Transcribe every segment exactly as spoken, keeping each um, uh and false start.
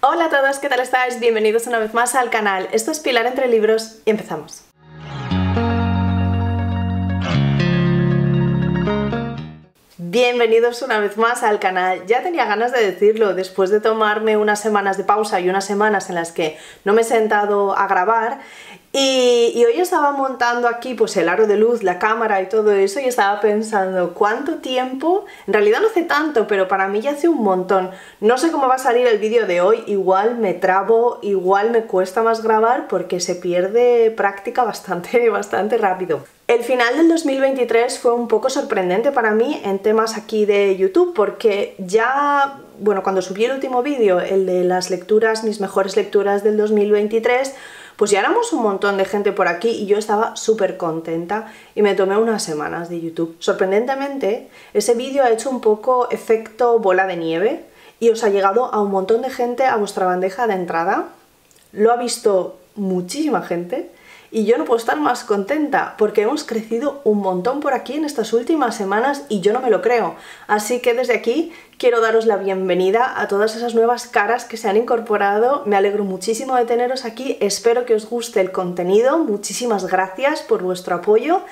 Hola a todos, ¿qué tal estáis? Bienvenidos una vez más al canal. Esto es Pilar Entre Libros y empezamos. Bienvenidos una vez más al canal. Ya tenía ganas de decirlo, después de tomarme unas semanas de pausa y unas semanas en las que no me he sentado a grabar y, y hoy estaba montando aquí pues el aro de luz, la cámara y todo eso y estaba pensando cuánto tiempo, en realidad no hace tanto, pero para mí ya hace un montón. No sé cómo va a salir el vídeo de hoy, igual me trabo, igual me cuesta más grabar porque se pierde práctica bastante, bastante rápido. El final del dos mil veintitrés fue un poco sorprendente para mí en temas aquí de YouTube porque ya, bueno, cuando subí el último vídeo, el de las lecturas, mis mejores lecturas del dos mil veintitrés, pues ya éramos un montón de gente por aquí y yo estaba súper contenta y me tomé unas semanas de YouTube. Sorprendentemente, ese vídeo ha hecho un poco efecto bola de nieve y os ha llegado a un montón de gente a vuestra bandeja de entrada. Lo ha visto muchísima gente. Y yo no puedo estar más contenta porque hemos crecido un montón por aquí en estas últimas semanas y yo no me lo creo. Así que desde aquí quiero daros la bienvenida a todas esas nuevas caras que se han incorporado. Me alegro muchísimo de teneros aquí, espero que os guste el contenido. Muchísimas gracias por vuestro apoyo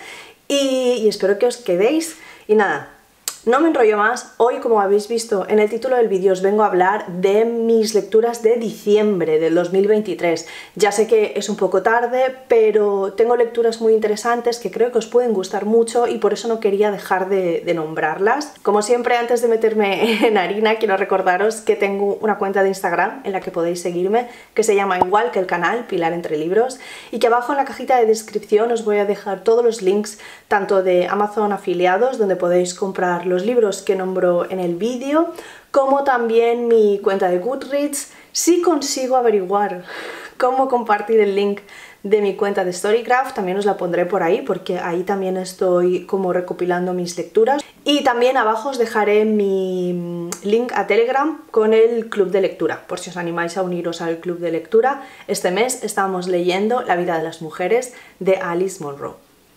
y, y espero que os quedéis. Y nada, no me enrollo más. Hoy, como habéis visto en el título del vídeo, os vengo a hablar de mis lecturas de diciembre del dos mil veintitrés. Ya sé que es un poco tarde, pero tengo lecturas muy interesantes que creo que os pueden gustar mucho y por eso no quería dejar de, de nombrarlas. Como siempre, antes de meterme en harina, quiero recordaros que tengo una cuenta de Instagram en la que podéis seguirme, que se llama igual que el canal, Pilar Entre Libros, y que abajo en la cajita de descripción os voy a dejar todos los links, tanto de Amazon afiliados, donde podéis comprar los libros que nombro en el vídeo, como también mi cuenta de Goodreads, si consigo averiguar cómo compartir el link de mi cuenta de Storycraft, también os la pondré por ahí porque ahí también estoy como recopilando mis lecturas. Y también abajo os dejaré mi link a Telegram con el club de lectura, por si os animáis a uniros al club de lectura. Este mes estamos leyendo La vida de las mujeres de Alice Munro.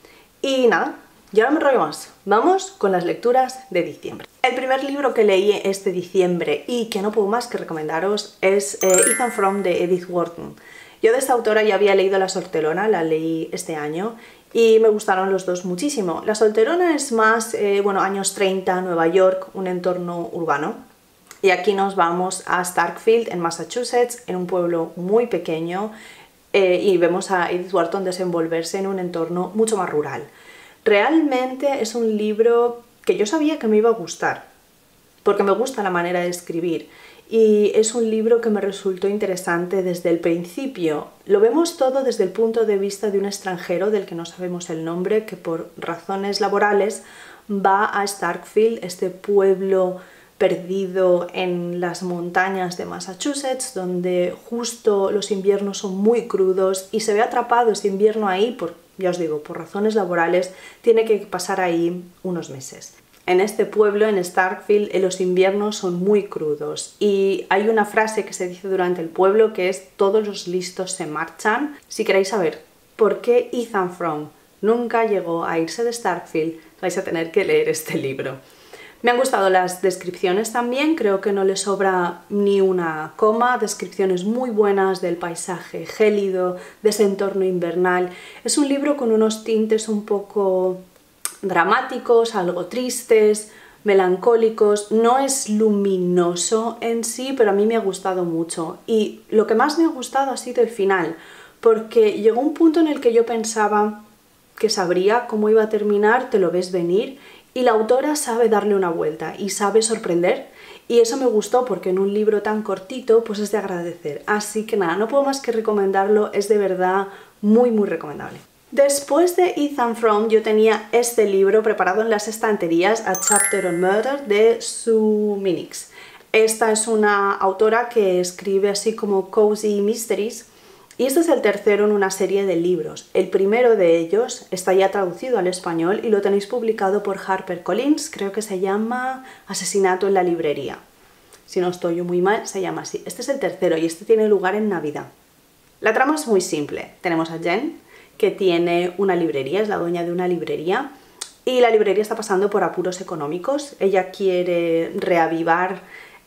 Y nada, ya no me enrollo más, vamos con las lecturas de diciembre. El primer libro que leí este diciembre y que no puedo más que recomendaros es eh, Ethan Frome de Edith Wharton. Yo de esta autora ya había leído La solterona, la leí este año y me gustaron los dos muchísimo. La solterona es más, eh, bueno, años treinta, Nueva York, un entorno urbano. Y aquí nos vamos a Starkfield, en Massachusetts, en un pueblo muy pequeño eh, y vemos a Edith Wharton desenvolverse en un entorno mucho más rural. Realmente es un libro que yo sabía que me iba a gustar, porque me gusta la manera de escribir y es un libro que me resultó interesante desde el principio. Lo vemos todo desde el punto de vista de un extranjero del que no sabemos el nombre, que por razones laborales va a Starkfield, este pueblo perdido en las montañas de Massachusetts, donde justo los inviernos son muy crudos y se ve atrapado ese invierno ahí por ya os digo, por razones laborales, tiene que pasar ahí unos meses. En este pueblo, en Starkfield, los inviernos son muy crudos y hay una frase que se dice durante el pueblo que es todos los listos se marchan. Si queréis saber por qué Ethan Frome nunca llegó a irse de Starkfield, vais a tener que leer este libro. Me han gustado las descripciones también, creo que no le sobra ni una coma, descripciones muy buenas del paisaje gélido, de ese entorno invernal. Es un libro con unos tintes un poco dramáticos, algo tristes, melancólicos. No es luminoso en sí, pero a mí me ha gustado mucho. Y lo que más me ha gustado ha sido el final, porque llegó un punto en el que yo pensaba que sabría cómo iba a terminar, te lo ves venir, y la autora sabe darle una vuelta y sabe sorprender y eso me gustó porque en un libro tan cortito pues es de agradecer. Así que nada, no puedo más que recomendarlo, es de verdad muy muy recomendable. Después de Ethan Frome yo tenía este libro preparado en las estanterías, A Chapter on Murder de Sue Minix. Esta es una autora que escribe así como cozy mysteries. Y este es el tercero en una serie de libros. El primero de ellos está ya traducido al español y lo tenéis publicado por HarperCollins, creo que se llama Asesinato en la librería. Si no estoy yo muy mal, se llama así. Este es el tercero y este tiene lugar en Navidad. La trama es muy simple. Tenemos a Jen, que tiene una librería, es la dueña de una librería, y la librería está pasando por apuros económicos. Ella quiere reavivar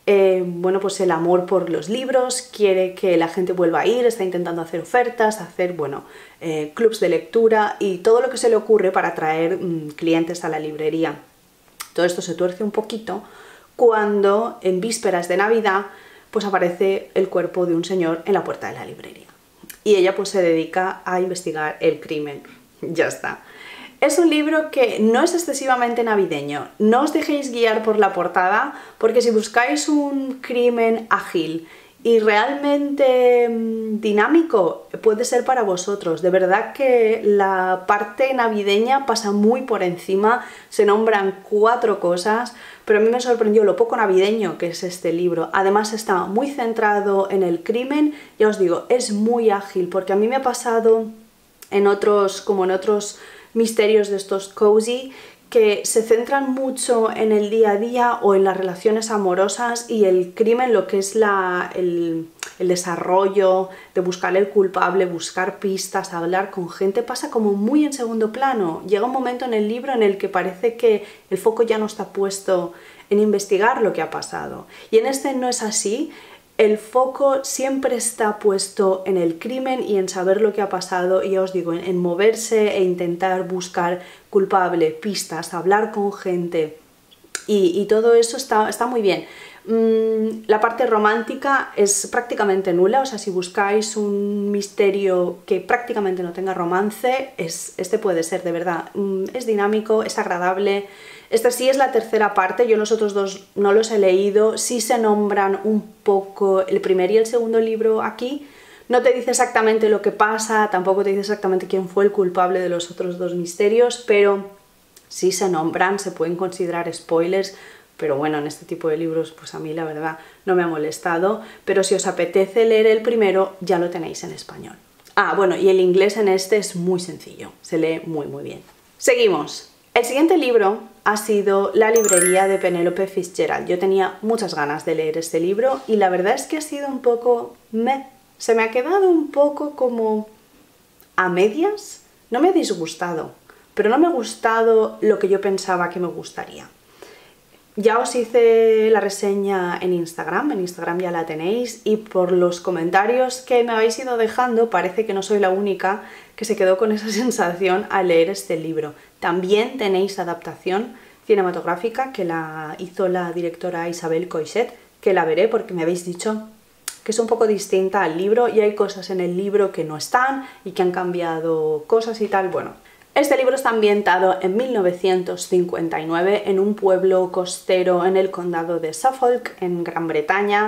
eh, bueno, pues el amor por los libros, quiere que la gente vuelva a ir, está intentando hacer ofertas, hacer, bueno, eh, clubs de lectura y todo lo que se le ocurre para atraer mmm, clientes a la librería. Todo esto se tuerce un poquito cuando en vísperas de Navidad pues aparece el cuerpo de un señor en la puerta de la librería. Y ella pues se dedica a investigar el crimen. Ya está. Es un libro que no es excesivamente navideño. No os dejéis guiar por la portada, porque si buscáis un crimen ágil y realmente mmm, dinámico, puede ser para vosotros. De verdad que la parte navideña pasa muy por encima, se nombran cuatro cosas, pero a mí me sorprendió lo poco navideño que es este libro. Además está muy centrado en el crimen, ya os digo, es muy ágil, porque a mí me ha pasado en otros, como en otros misterios de estos cozy, que se centran mucho en el día a día o en las relaciones amorosas, y el crimen, lo que es la, el, el desarrollo de buscar el culpable, buscar pistas, hablar con gente, pasa como muy en segundo plano. Llega un momento en el libro en el que parece que el foco ya no está puesto en investigar lo que ha pasado, y en este no es así. El foco siempre está puesto en el crimen y en saber lo que ha pasado, y ya os digo, en, en moverse e intentar buscar culpable, pistas, hablar con gente, y, y todo eso está, está muy bien. Mm, la parte romántica es prácticamente nula, o sea, si buscáis un misterio que prácticamente no tenga romance, es, este puede ser, de verdad. Mm, es dinámico, es agradable. Esta sí es la tercera parte, yo los otros dos no los he leído, sí se nombran un poco el primer y el segundo libro aquí. No te dice exactamente lo que pasa, tampoco te dice exactamente quién fue el culpable de los otros dos misterios, pero sí se nombran, se pueden considerar spoilers, pero bueno, en este tipo de libros pues a mí la verdad no me ha molestado, pero si os apetece leer el primero ya lo tenéis en español. Ah, bueno, y el inglés en este es muy sencillo, se lee muy muy bien. Seguimos. El siguiente libro ha sido La librería de Penélope Fitzgerald. Yo tenía muchas ganas de leer este libro y la verdad es que ha sido un poco meh. Se me ha quedado un poco como a medias. No me ha disgustado, pero no me ha gustado lo que yo pensaba que me gustaría. Ya os hice la reseña en Instagram, en Instagram ya la tenéis, y por los comentarios que me habéis ido dejando parece que no soy la única que se quedó con esa sensación al leer este libro. También tenéis adaptación cinematográfica que la hizo la directora Isabel Coixet, que la veré porque me habéis dicho que es un poco distinta al libro y hay cosas en el libro que no están y que han cambiado cosas y tal. Bueno, este libro está ambientado en mil novecientos cincuenta y nueve en un pueblo costero en el condado de Suffolk, en Gran Bretaña,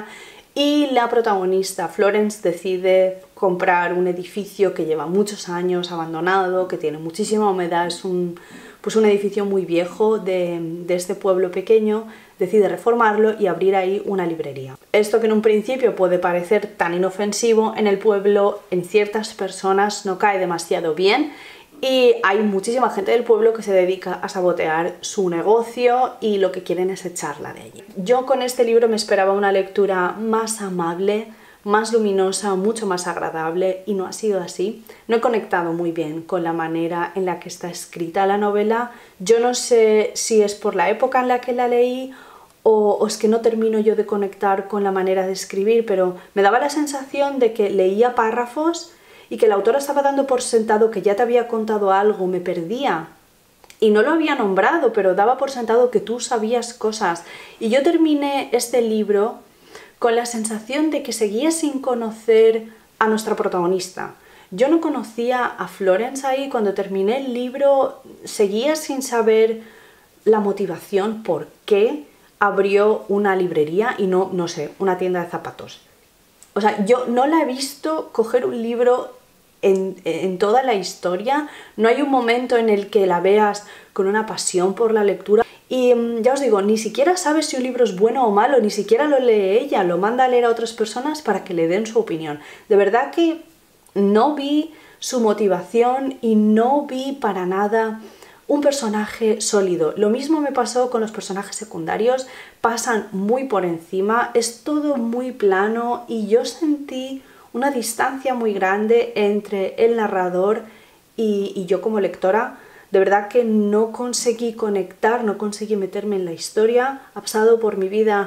y la protagonista Florence decide comprar un edificio que lleva muchos años abandonado, que tiene muchísima humedad, es un, pues un edificio muy viejo de, de este pueblo pequeño. Decide reformarlo y abrir ahí una librería. Esto que en un principio puede parecer tan inofensivo, en el pueblo en ciertas personas no cae demasiado bien, y hay muchísima gente del pueblo que se dedica a sabotear su negocio y lo que quieren es echarla de allí. Yo con este libro me esperaba una lectura más amable, más luminosa, mucho más agradable, y no ha sido así. No he conectado muy bien con la manera en la que está escrita la novela. Yo no sé si es por la época en la que la leí o, o es que no termino yo de conectar con la manera de escribir, pero me daba la sensación de que leía párrafos y que la autora estaba dando por sentado que ya te había contado algo, me perdía. Y no lo había nombrado, pero daba por sentado que tú sabías cosas. Y yo terminé este libro con la sensación de que seguía sin conocer a nuestra protagonista. Yo no conocía a Florence ahí, cuando terminé el libro seguía sin saber la motivación, por qué abrió una librería y no, no sé, una tienda de zapatos. O sea, yo no la he visto coger un libro en, en toda la historia, no hay un momento en el que la veas con una pasión por la lectura. Y ya os digo, ni siquiera sabe si un libro es bueno o malo, ni siquiera lo lee ella, lo manda a leer a otras personas para que le den su opinión. De verdad que no vi su motivación y no vi para nada un personaje sólido. Lo mismo me pasó con los personajes secundarios, pasan muy por encima, es todo muy plano y yo sentí una distancia muy grande entre el narrador y, y yo como lectora. De verdad que no conseguí conectar, no conseguí meterme en la historia. Ha pasado por mi vida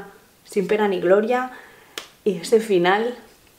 sin pena ni gloria, y ese final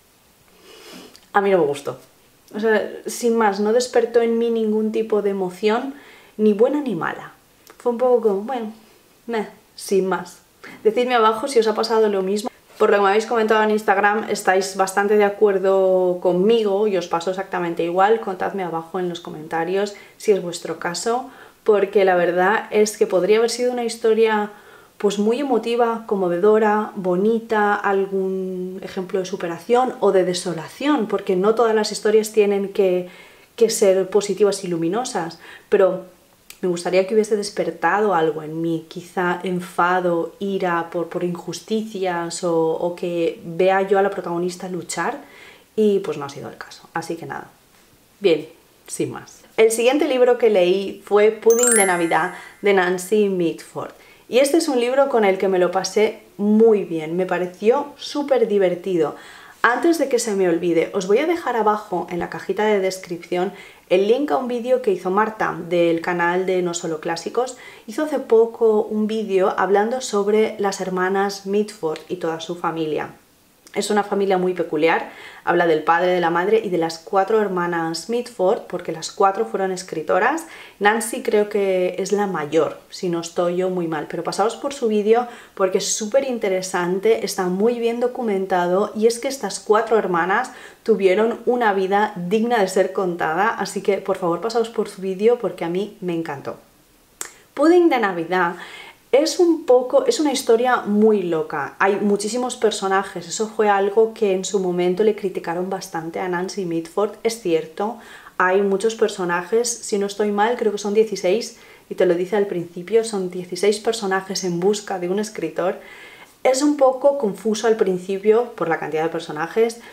a mí no me gustó. O sea, sin más, no despertó en mí ningún tipo de emoción, ni buena ni mala. Fue un poco como, bueno, meh, sin más. Decidme abajo si os ha pasado lo mismo. Por lo que me habéis comentado en Instagram, estáis bastante de acuerdo conmigo y os pasó exactamente igual. Contadme abajo en los comentarios si es vuestro caso, porque la verdad es que podría haber sido una historia pues muy emotiva, conmovedora, bonita, algún ejemplo de superación o de desolación, porque no todas las historias tienen que, que ser positivas y luminosas, pero me gustaría que hubiese despertado algo en mí, quizá enfado, ira por, por injusticias o, o que vea yo a la protagonista luchar, y pues no ha sido el caso, así que nada. Bien, sin más. El siguiente libro que leí fue Pudding de Navidad de Nancy Mitford. Y este es un libro con el que me lo pasé muy bien, me pareció súper divertido. Antes de que se me olvide, os voy a dejar abajo en la cajita de descripción el link a un vídeo que hizo Marta del canal de No Solo Clásicos. Hizo hace poco un vídeo hablando sobre las hermanas Mitford y toda su familia. Es una familia muy peculiar, habla del padre, de la madre y de las cuatro hermanas Mitford, porque las cuatro fueron escritoras. Nancy creo que es la mayor, si no estoy yo muy mal, pero pasaos por su vídeo porque es súper interesante, está muy bien documentado, y es que estas cuatro hermanas tuvieron una vida digna de ser contada, así que por favor pasaos por su vídeo porque a mí me encantó. Pudding de Navidad es un poco, es una historia muy loca, hay muchísimos personajes, eso fue algo que en su momento le criticaron bastante a Nancy Mitford, es cierto, hay muchos personajes, si no estoy mal creo que son dieciséis, y te lo dice al principio, son dieciséis personajes en busca de un escritor. Es un poco confuso al principio por la cantidad de personajes,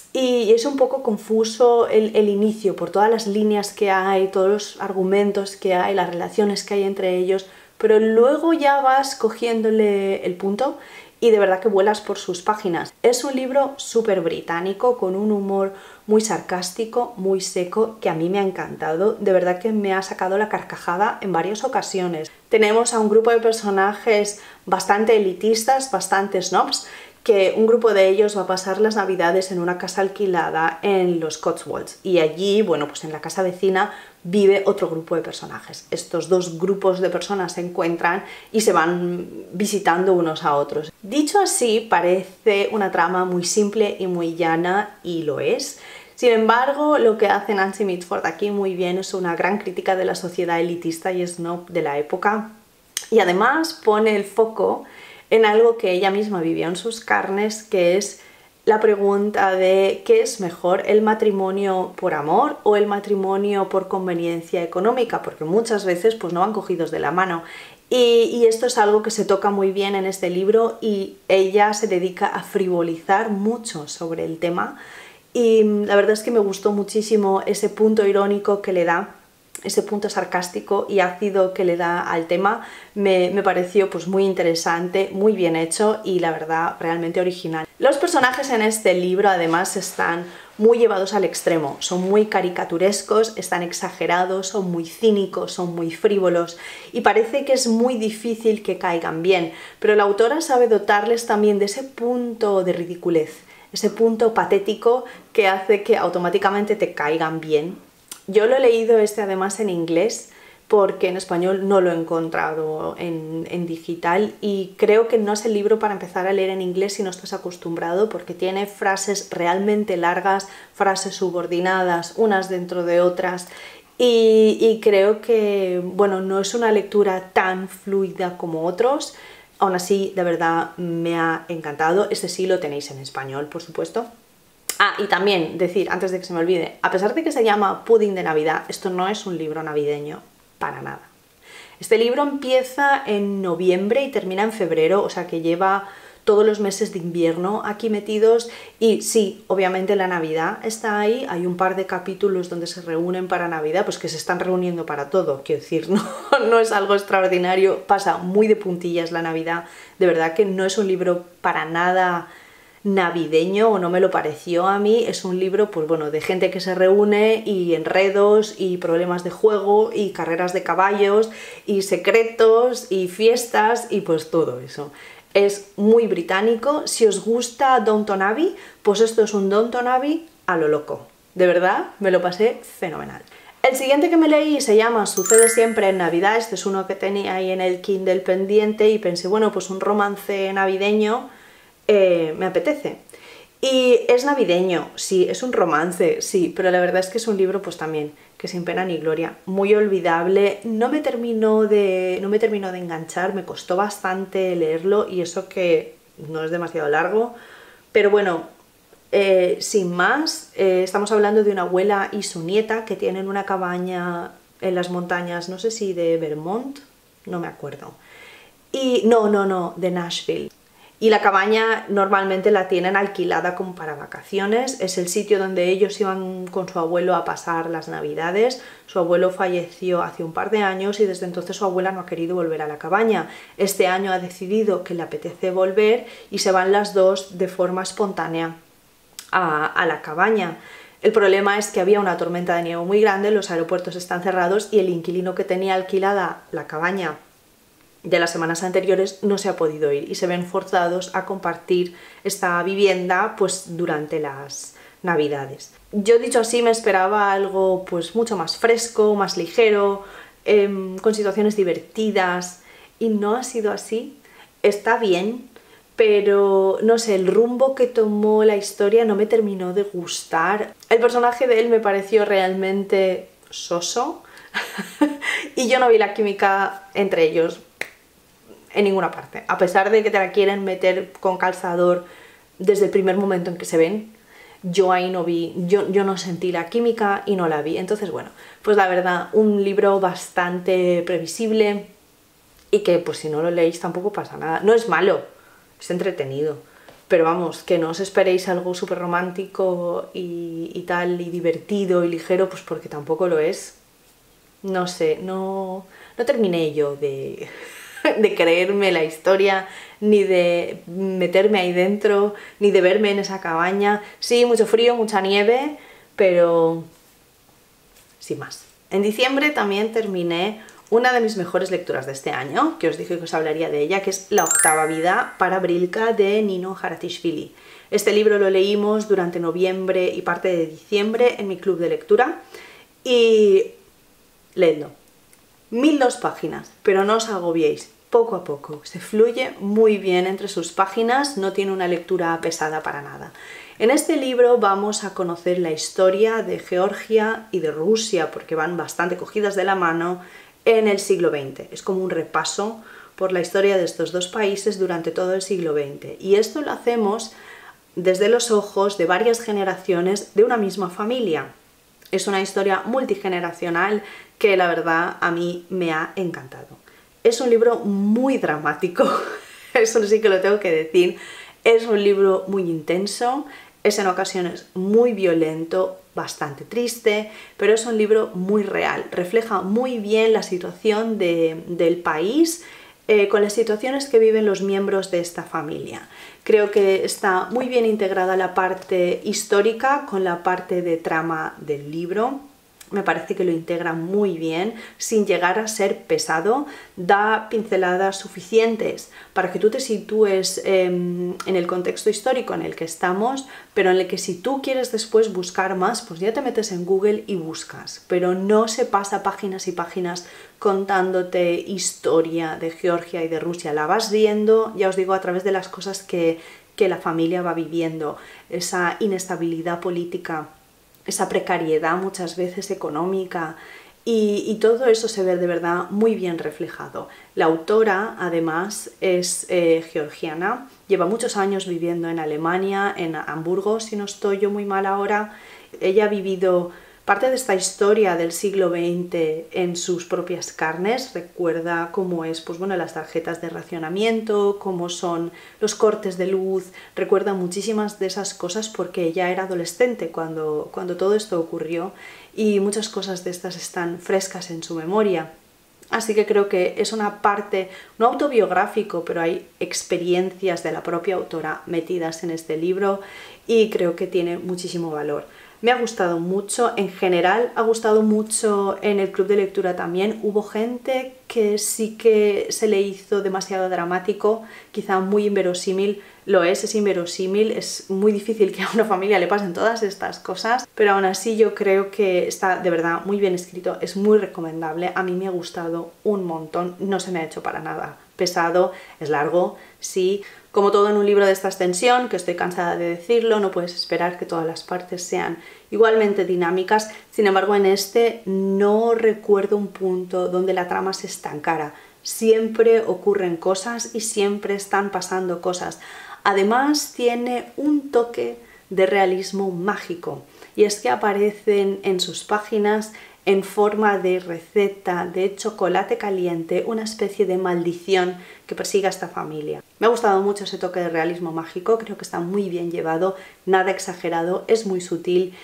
y es un poco confuso el, el inicio por todas las líneas que hay, todos los argumentos que hay, las relaciones que hay entre ellos, pero luego ya vas cogiéndole el punto y de verdad que vuelas por sus páginas. Es un libro súper británico, con un humor muy sarcástico, muy seco, que a mí me ha encantado. De verdad que me ha sacado la carcajada en varias ocasiones. Tenemos a un grupo de personajes bastante elitistas, bastante snobs, que un grupo de ellos va a pasar las navidades en una casa alquilada en los Cotswolds, y allí, bueno, pues en la casa vecina vive otro grupo de personajes. Estos dos grupos de personas se encuentran y se van visitando unos a otros. Dicho así, parece una trama muy simple y muy llana, y lo es. Sin embargo, lo que hace Nancy Mitford aquí muy bien es una gran crítica de la sociedad elitista y snob de la época, y además pone el foco en algo que ella misma vivió en sus carnes, que es la pregunta de ¿qué es mejor, el matrimonio por amor o el matrimonio por conveniencia económica? Porque muchas veces pues no van cogidos de la mano. Y, y esto es algo que se toca muy bien en este libro, y ella se dedica a frivolizar mucho sobre el tema, y la verdad es que me gustó muchísimo ese punto irónico que le da, ese punto sarcástico y ácido que le da al tema. Me, me pareció pues muy interesante, muy bien hecho y la verdad realmente original. Los personajes en este libro además están muy llevados al extremo, son muy caricaturescos, están exagerados, son muy cínicos, son muy frívolos, y parece que es muy difícil que caigan bien, pero la autora sabe dotarles también de ese punto de ridiculez, ese punto patético que hace que automáticamente te caigan bien. Yo lo he leído este además en inglés, porque en español no lo he encontrado en, en digital, y creo que no es el libro para empezar a leer en inglés si no estás acostumbrado, porque tiene frases realmente largas, frases subordinadas unas dentro de otras, y, y creo que bueno, no es una lectura tan fluida como otros. Aún así, de verdad me ha encantado. Este sí lo tenéis en español, por supuesto. Ah, y también decir, antes de que se me olvide, a pesar de que se llama Pudding de Navidad, esto no es un libro navideño, para nada. Este libro empieza en noviembre y termina en febrero, o sea que lleva todos los meses de invierno aquí metidos, y sí, obviamente la Navidad está ahí, hay un par de capítulos donde se reúnen para Navidad, pues que se están reuniendo para todo, quiero decir, no, no es algo extraordinario, pasa muy de puntillas la Navidad, de verdad que no es un libro para nada navideño, o no me lo pareció a mí. Es un libro pues bueno, de gente que se reúne, y enredos y problemas de juego y carreras de caballos y secretos y fiestas y pues todo eso. Es muy británico. Si os gusta Downton Abbey, pues esto es un Downton Abbey a lo loco. De verdad, me lo pasé fenomenal. El siguiente que me leí se llama Sucede siempre en Navidad. Este es uno que tenía ahí en el Kindle pendiente y pensé, bueno, pues un romance navideño eh, me apetece. Y es navideño, sí, es un romance, sí, pero la verdad es que es un libro pues también que sin pena ni gloria, muy olvidable, no me terminó de, no me terminó de enganchar, me costó bastante leerlo y eso que no es demasiado largo, pero bueno, eh, sin más, eh, estamos hablando de una abuela y su nieta que tienen una cabaña en las montañas, no sé si de Vermont, no me acuerdo, y no, no, no, de Nashville. Y la cabaña normalmente la tienen alquilada como para vacaciones, es el sitio donde ellos iban con su abuelo a pasar las navidades. Su abuelo falleció hace un par de años y desde entonces su abuela no ha querido volver a la cabaña. Este año ha decidido que le apetece volver y se van las dos de forma espontánea a, a la cabaña. El problema es que había una tormenta de nieve muy grande, los aeropuertos están cerrados y el inquilino que tenía alquilada la cabaña de las semanas anteriores no se ha podido ir y se ven forzados a compartir esta vivienda pues durante las navidades. Yo dicho así me esperaba algo pues mucho más fresco, más ligero, eh, con situaciones divertidas y no ha sido así. Está bien, pero no sé, el rumbo que tomó la historia no me terminó de gustar. El personaje de él me pareció realmente soso y yo no vi la química entre ellos en ninguna parte, a pesar de que te la quieren meter con calzador desde el primer momento en que se ven, yo ahí no vi, yo, yo no sentí la química y no la vi. Entonces bueno, pues la verdad, un libro bastante previsible y que pues si no lo leéis tampoco pasa nada. No es malo, es entretenido, pero vamos, que no os esperéis algo súper romántico y, y tal, y divertido y ligero, pues porque tampoco lo es. No sé, no, no terminé yo de... de creerme la historia, ni de meterme ahí dentro, ni de verme en esa cabaña. Sí, mucho frío, mucha nieve, pero sin más. En diciembre también terminé una de mis mejores lecturas de este año, que os dije que os hablaría de ella, que es La octava vida para Brilka de Nino Haratischvili. Este libro lo leímos durante noviembre y parte de diciembre en mi club de lectura y leedlo. Mil dos páginas, pero no os agobiéis, poco a poco, se fluye muy bien entre sus páginas, no tiene una lectura pesada para nada. En este libro vamos a conocer la historia de Georgia y de Rusia, porque van bastante cogidas de la mano en el siglo veinte. Es como un repaso por la historia de estos dos países durante todo el siglo veinte. Y esto lo hacemos desde los ojos de varias generaciones de una misma familia. Es una historia multigeneracional que la verdad a mí me ha encantado. Es un libro muy dramático, eso sí que lo tengo que decir. Es un libro muy intenso, es en ocasiones muy violento, bastante triste, pero es un libro muy real. Refleja muy bien la situación de, del país eh, con las situaciones que viven los miembros de esta familia. Creo que está muy bien integrada la parte histórica con la parte de trama del libro. Me parece que lo integra muy bien, sin llegar a ser pesado, da pinceladas suficientes para que tú te sitúes eh, en el contexto histórico en el que estamos, pero en el que si tú quieres después buscar más, pues ya te metes en Google y buscas, pero no se pasa páginas y páginas contándote historia de Georgia y de Rusia, la vas viendo, ya os digo, a través de las cosas que, que la familia va viviendo, esa inestabilidad política, esa precariedad muchas veces económica y, y todo eso se ve de verdad muy bien reflejado. La autora además es eh, georgiana, lleva muchos años viviendo en Alemania, en Hamburgo, si no estoy yo muy mal ahora. Ella ha vivido parte de esta historia del siglo veinte en sus propias carnes, recuerda cómo es, pues bueno, las tarjetas de racionamiento, cómo son los cortes de luz, recuerda muchísimas de esas cosas porque ella era adolescente cuando, cuando todo esto ocurrió y muchas cosas de estas están frescas en su memoria. Así que creo que es una parte, no autobiográfico, pero hay experiencias de la propia autora metidas en este libro y creo que tiene muchísimo valor. Me ha gustado mucho, en general ha gustado mucho en el club de lectura también. Hubo gente que sí que se le hizo demasiado dramático, quizá muy inverosímil. Lo es, es inverosímil, es muy difícil que a una familia le pasen todas estas cosas, pero aún así yo creo que está de verdad muy bien escrito, es muy recomendable. A mí me ha gustado un montón, no se me ha hecho para nada pesado, es largo, sí. Como todo en un libro de esta extensión, que estoy cansada de decirlo, no puedes esperar que todas las partes sean igualmente dinámicas. Sin embargo, en este no recuerdo un punto donde la trama se estancara. Siempre ocurren cosas y siempre están pasando cosas. Además, tiene un toque de realismo mágico, y es que aparecen en sus páginas en forma de receta de chocolate caliente una especie de maldición que persigue a esta familia. Me ha gustado mucho ese toque de realismo mágico, creo que está muy bien llevado, nada exagerado, es muy sutil.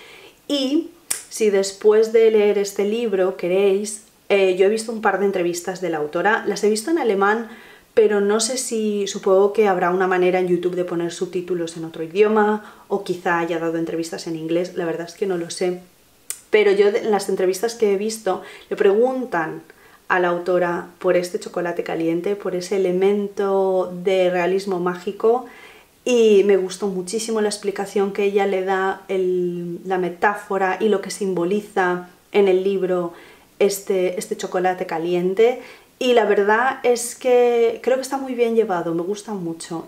Y si después de leer este libro queréis, eh, yo he visto un par de entrevistas de la autora, las he visto en alemán, pero no sé si, supongo que habrá una manera en YouTube de poner subtítulos en otro idioma, o quizá haya dado entrevistas en inglés, la verdad es que no lo sé. Pero yo en las entrevistas que he visto le preguntan a la autora por este chocolate caliente, por ese elemento de realismo mágico, y me gustó muchísimo la explicación que ella le da, el, la metáfora y lo que simboliza en el libro este, este chocolate caliente. Y la verdad es que creo que está muy bien llevado, me gusta mucho.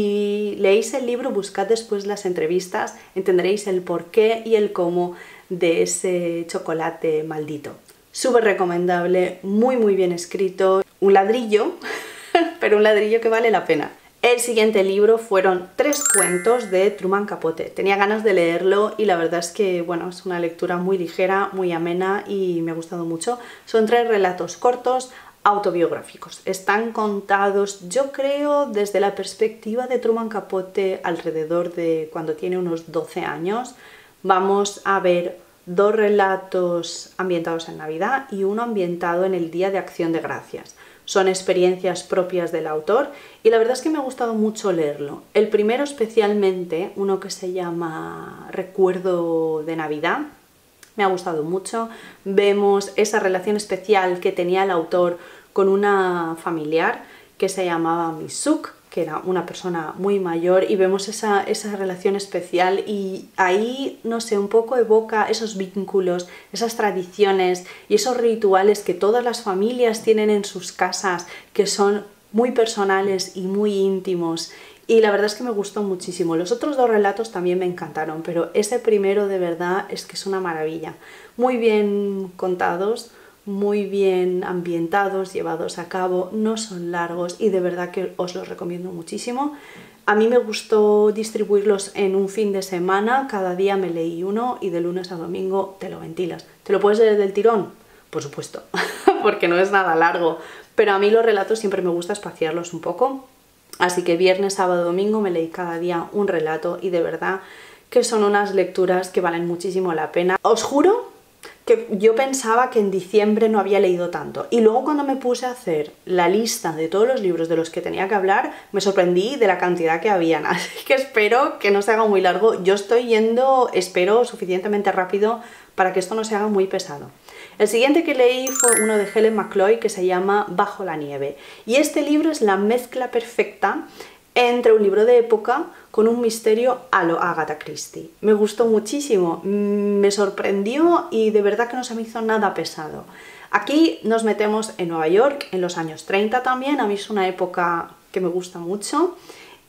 Si leéis el libro, buscad después las entrevistas, entenderéis el porqué y el cómo de ese chocolate maldito. Súper recomendable, muy muy bien escrito, un ladrillo, pero un ladrillo que vale la pena. El siguiente libro fueron tres cuentos de Truman Capote. Tenía ganas de leerlo y la verdad es que, bueno, es una lectura muy ligera, muy amena y me ha gustado mucho. Son tres relatos cortos, autobiográficos. Están contados, yo creo, desde la perspectiva de Truman Capote alrededor de cuando tiene unos doce años. Vamos a ver dos relatos ambientados en Navidad y uno ambientado en el Día de Acción de Gracias. Son experiencias propias del autor y la verdad es que me ha gustado mucho leerlo. El primero especialmente, uno que se llama Recuerdo de Navidad, me ha gustado mucho. Vemos esa relación especial que tenía el autor con una familiar que se llamaba Misuk, que era una persona muy mayor, y vemos esa, esa relación especial y ahí, no sé, un poco evoca esos vínculos, esas tradiciones y esos rituales que todas las familias tienen en sus casas, que son muy personales y muy íntimos. Y la verdad es que me gustó muchísimo. Los otros dos relatos también me encantaron, pero ese primero de verdad es que es una maravilla. Muy bien contados, muy bien ambientados, llevados a cabo, no son largos y de verdad que os los recomiendo muchísimo. A mí me gustó distribuirlos en un fin de semana, cada día me leí uno y de lunes a domingo te lo ventilas. ¿Te lo puedes leer del tirón? Por supuesto, porque no es nada largo, pero a mí los relatos siempre me gusta espaciarlos un poco, así que viernes, sábado, domingo me leí cada día un relato y de verdad que son unas lecturas que valen muchísimo la pena. Os juro que yo pensaba que en diciembre no había leído tanto y luego cuando me puse a hacer la lista de todos los libros de los que tenía que hablar me sorprendí de la cantidad que habían, así que espero que no se haga muy largo. Yo estoy yendo, espero, suficientemente rápido para que esto no se haga muy pesado. El siguiente que leí fue uno de Helen McCloy que se llama Bajo la nieve y este libro es la mezcla perfecta entre un libro de época con un misterio a lo Agatha Christie. Me gustó muchísimo, me sorprendió y de verdad que no se me hizo nada pesado. Aquí nos metemos en Nueva York, en los años treinta también, a mí es una época que me gusta mucho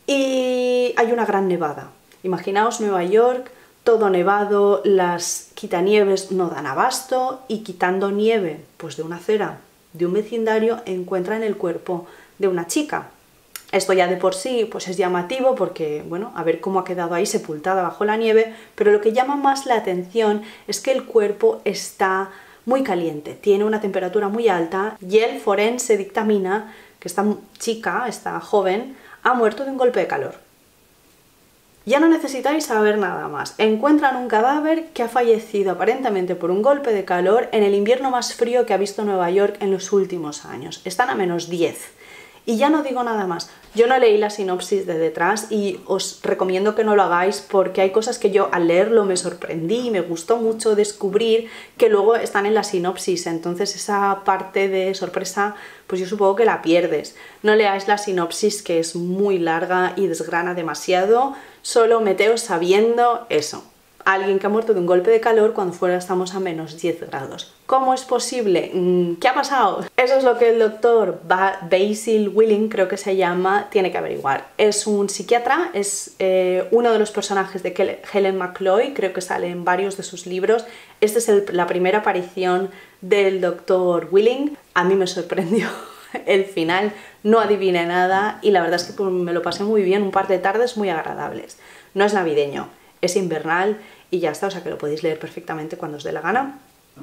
y hay una gran nevada. Imaginaos Nueva York, todo nevado, las quitanieves no dan abasto y quitando nieve pues de una acera, de un vecindario, encuentran el cuerpo de una chica. Esto ya de por sí pues es llamativo porque, bueno, a ver cómo ha quedado ahí sepultada bajo la nieve, pero lo que llama más la atención es que el cuerpo está muy caliente, tiene una temperatura muy alta y el forense dictamina que esta chica, esta joven, ha muerto de un golpe de calor. Ya no necesitáis saber nada más. Encuentran un cadáver que ha fallecido aparentemente por un golpe de calor en el invierno más frío que ha visto Nueva York en los últimos años. Están a menos diez. Y ya no digo nada más. Yo no leí la sinopsis de detrás y os recomiendo que no lo hagáis porque hay cosas que yo al leerlo me sorprendí y me gustó mucho descubrir que luego están en la sinopsis. Entonces esa parte de sorpresa, pues yo supongo que la pierdes. No leáis la sinopsis, que es muy larga y desgrana demasiado. Solo meteos sabiendo eso. Alguien que ha muerto de un golpe de calor cuando fuera estamos a menos diez grados. ¿Cómo es posible? ¿Qué ha pasado? Eso es lo que el doctor Basil Willing, creo que se llama, tiene que averiguar. Es un psiquiatra, es eh, uno de los personajes de Helen McCloy, creo que sale en varios de sus libros. Esta es el, la primera aparición del doctor Willing. A mí me sorprendió el final, no adiviné nada y la verdad es que pues, me lo pasé muy bien, un par de tardes muy agradables. No es navideño, es invernal y ya está, o sea que lo podéis leer perfectamente cuando os dé la gana.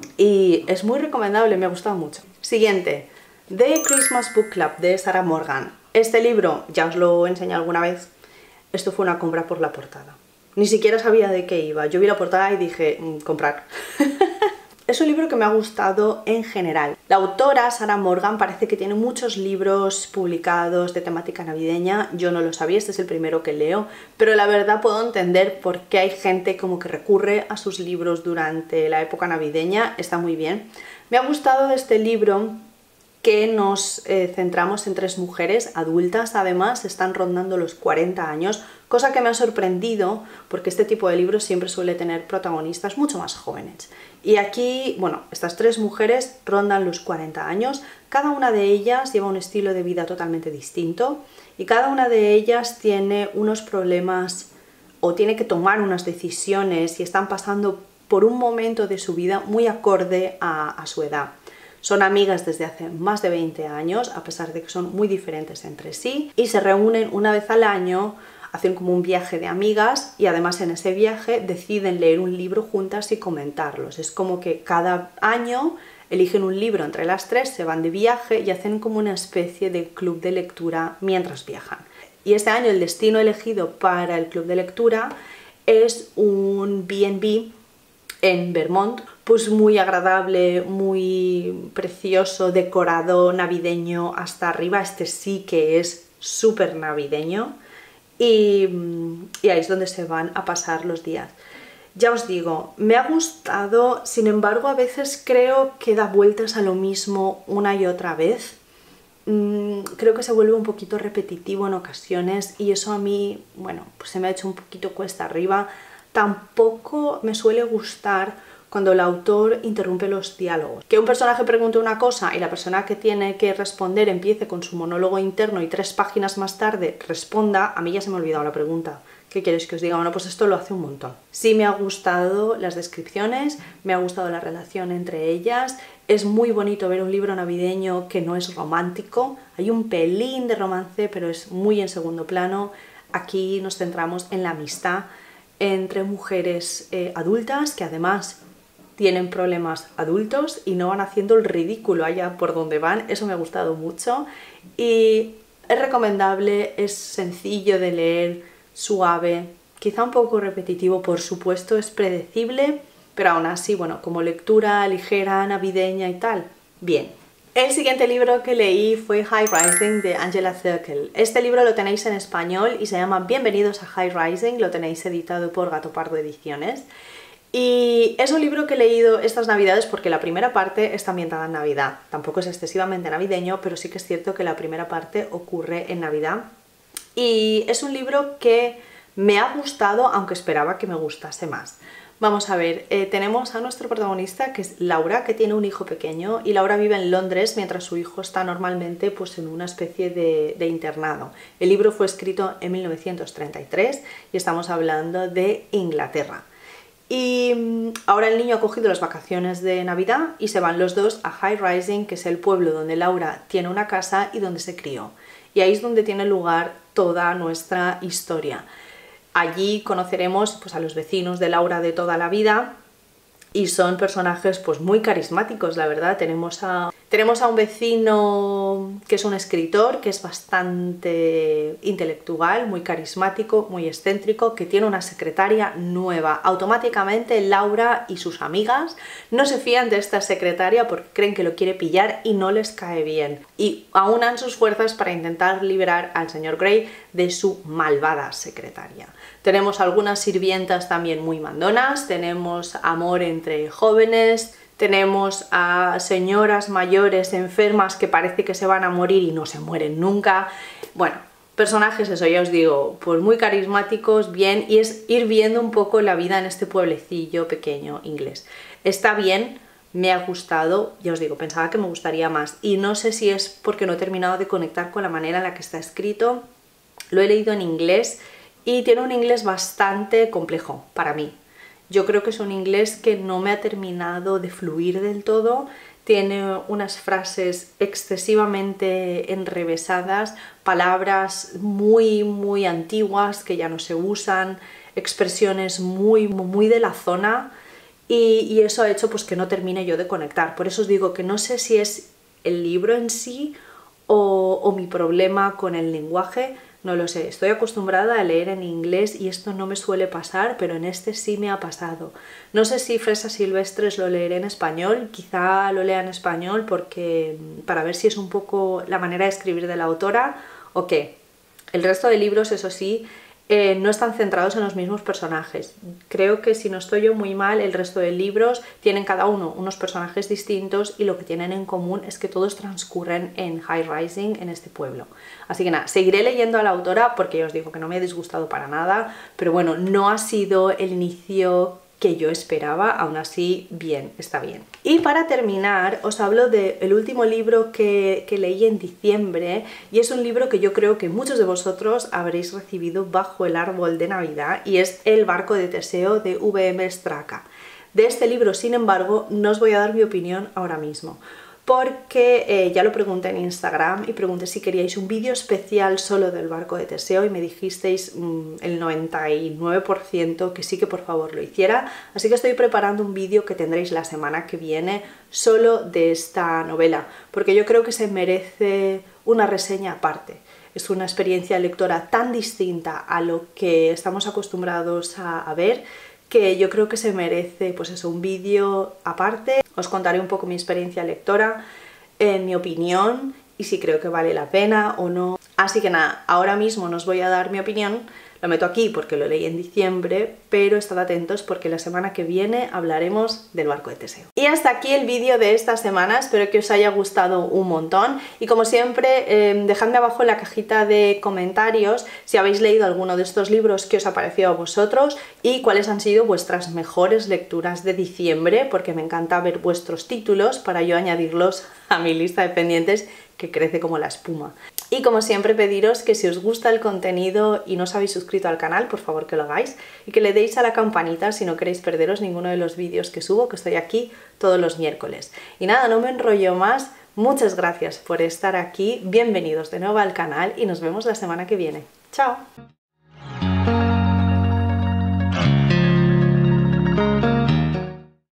Y es muy recomendable, me ha gustado mucho. Siguiente, The Christmas Book Club de Sarah Morgan. Este libro, ya os lo he enseñado alguna vez, esto fue una compra por la portada. Ni siquiera sabía de qué iba, yo vi la portada y dije, mmm, comprar. Es un libro que me ha gustado en general. La autora, Sarah Morgan, parece que tiene muchos libros publicados de temática navideña. Yo no lo sabía, este es el primero que leo, pero la verdad puedo entender por qué hay gente como que recurre a sus libros durante la época navideña. Está muy bien. Me ha gustado de este libro que nos eh, centramos en tres mujeres adultas, además están rondando los cuarenta años, cosa que me ha sorprendido porque este tipo de libros siempre suele tener protagonistas mucho más jóvenes. Y aquí, bueno, estas tres mujeres rondan los cuarenta años, cada una de ellas lleva un estilo de vida totalmente distinto y cada una de ellas tiene unos problemas o tiene que tomar unas decisiones y están pasando por un momento de su vida muy acorde a, a su edad. Son amigas desde hace más de veinte años, a pesar de que son muy diferentes entre sí, y se reúnen una vez al año, hacen como un viaje de amigas y además en ese viaje deciden leer un libro juntas y comentarlos. Es como que cada año eligen un libro entre las tres, se van de viaje y hacen como una especie de club de lectura mientras viajan. Y este año el destino elegido para el club de lectura es un B and B en Vermont, pues muy agradable, muy precioso, decorado, navideño hasta arriba. Este sí que es súper navideño y, y ahí es donde se van a pasar los días. Ya os digo, me ha gustado, sin embargo a veces creo que da vueltas a lo mismo una y otra vez. Mm, creo que se vuelve un poquito repetitivo en ocasiones y eso a mí, bueno, pues se me ha hecho un poquito cuesta arriba. Tampoco me suele gustar cuando el autor interrumpe los diálogos. Que un personaje pregunte una cosa y la persona que tiene que responder empiece con su monólogo interno y tres páginas más tarde responda, a mí ya se me ha olvidado la pregunta. ¿Qué queréis que os diga? Bueno, pues esto lo hace un montón. Sí me ha gustado las descripciones, me ha gustado la relación entre ellas. Es muy bonito ver un libro navideño que no es romántico. Hay un pelín de romance, pero es muy en segundo plano. Aquí nos centramos en la amistad entre mujeres eh, adultas que además tienen problemas adultos y no van haciendo el ridículo allá por donde van. Eso me ha gustado mucho y es recomendable, es sencillo de leer, suave, quizá un poco repetitivo, por supuesto, es predecible, pero aún así, bueno, como lectura ligera, navideña y tal, bien. El siguiente libro que leí fue High Rising de Angela Zirkel. Este libro lo tenéis en español y se llama Bienvenidos a High Rising, lo tenéis editado por Gato Pardo Ediciones. Y es un libro que he leído estas navidades porque la primera parte está ambientada en Navidad. Tampoco es excesivamente navideño, pero sí que es cierto que la primera parte ocurre en Navidad. Y es un libro que me ha gustado, aunque esperaba que me gustase más. Vamos a ver, eh, tenemos a nuestro protagonista que es Laura, que tiene un hijo pequeño y Laura vive en Londres mientras su hijo está normalmente pues, en una especie de, de internado. El libro fue escrito en mil novecientos treinta y tres y estamos hablando de Inglaterra. Y ahora el niño ha cogido las vacaciones de Navidad y se van los dos a High Rising, que es el pueblo donde Laura tiene una casa y donde se crió. Y ahí es donde tiene lugar toda nuestra historia. Allí conoceremos pues, a los vecinos de Laura de toda la vida y son personajes pues, muy carismáticos, la verdad. Tenemos a Tenemos a un vecino que es un escritor, que es bastante intelectual, muy carismático, muy excéntrico, que tiene una secretaria nueva. Automáticamente Laura y sus amigas no se fían de esta secretaria porque creen que lo quiere pillar y no les cae bien. Y aunan sus fuerzas para intentar liberar al señor Grey de su malvada secretaria. Tenemos algunas sirvientas también muy mandonas, tenemos amor entre jóvenes, tenemos a señoras mayores enfermas que parece que se van a morir y no se mueren nunca. Bueno, personajes, eso ya os digo, pues muy carismáticos, bien, y es ir viendo un poco la vida en este pueblecillo pequeño inglés. Está bien, me ha gustado, ya os digo, pensaba que me gustaría más y no sé si es porque no he terminado de conectar con la manera en la que está escrito. Lo he leído en inglés y tiene un inglés bastante complejo para mí. Yo creo que es un inglés que no me ha terminado de fluir del todo, tiene unas frases excesivamente enrevesadas, palabras muy muy antiguas que ya no se usan, expresiones muy muy de la zona y, y eso ha hecho pues que no termine yo de conectar. Por eso os digo que no sé si es el libro en sí o, o mi problema con el lenguaje. No lo sé, estoy acostumbrada a leer en inglés y esto no me suele pasar, pero en este sí me ha pasado. No sé si Fresas Silvestres lo leeré en español, quizá lo lea en español porque para ver si es un poco la manera de escribir de la autora o qué. El resto de libros, eso sí, eh, no están centrados en los mismos personajes. Creo que si no estoy yo muy mal, el resto de libros tienen cada uno unos personajes distintos y lo que tienen en común es que todos transcurren en High Rising, en este pueblo. Así que nada, seguiré leyendo a la autora porque ya os digo que no me ha disgustado para nada, pero bueno, no ha sido el inicio que yo esperaba, aún así bien, está bien. Y para terminar os hablo del último libro que, que leí en diciembre y es un libro que yo creo que muchos de vosotros habréis recibido bajo el árbol de Navidad y es El barco de Teseo de V M Straka. De este libro, sin embargo, no os voy a dar mi opinión ahora mismo, porque eh, ya lo pregunté en Instagram y pregunté si queríais un vídeo especial solo del barco de Teseo y me dijisteis mmm, el noventa y nueve por ciento que sí que por favor lo hiciera, así que estoy preparando un vídeo que tendréis la semana que viene solo de esta novela, porque yo creo que se merece una reseña aparte. Es una experiencia lectora tan distinta a lo que estamos acostumbrados a, a ver, que yo creo que se merece pues eso, un vídeo aparte. Os contaré un poco mi experiencia lectora, en mi opinión y si creo que vale la pena o no. Así que nada, ahora mismo no os voy a dar mi opinión, lo meto aquí porque lo leí en diciembre, pero estad atentos porque la semana que viene hablaremos del barco de Teseo. Y hasta aquí el vídeo de esta semana, espero que os haya gustado un montón y como siempre eh, dejadme abajo en la cajita de comentarios si habéis leído alguno de estos libros, qué os ha parecido a vosotros y cuáles han sido vuestras mejores lecturas de diciembre, porque me encanta ver vuestros títulos para yo añadirlos a mi lista de pendientes que crece como la espuma. Y como siempre pediros que si os gusta el contenido y no os habéis suscrito al canal, por favor que lo hagáis y que le deis a la campanita si no queréis perderos ninguno de los vídeos que subo, que estoy aquí todos los miércoles. Y nada, no me enrollo más, muchas gracias por estar aquí, bienvenidos de nuevo al canal y nos vemos la semana que viene. ¡Chao!